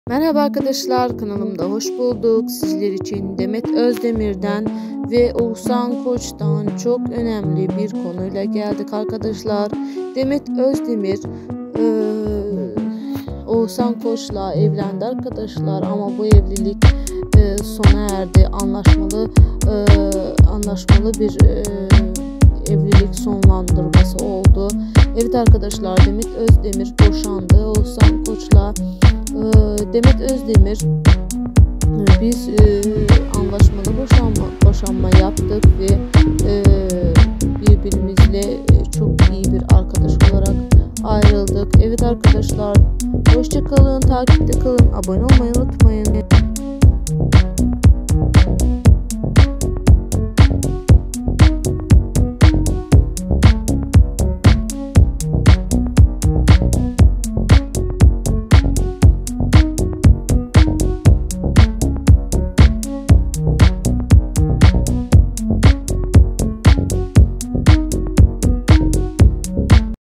Merhaba arkadaşlar, kanalımda hoş bulduk. Sizler için Demet Özdemir'den ve Oğuzhan Koç'tan çok önemli bir konuyla geldik arkadaşlar. Demet Özdemir Oğuzhan Koç'la evlendi arkadaşlar, ama bu evlilik sona erdi. Anlaşmalı bir evlilik sonlandırması oldu. Evet arkadaşlar, Demet Özdemir boşandı Oğuzhan Koç'la. Demet Özdemir, biz anlaşmalı boşanma yaptık ve birbirimizle çok iyi bir arkadaş olarak ayrıldık. Evet arkadaşlar, hoşça kalın, takipte kalın, abone olmayı unutmayın.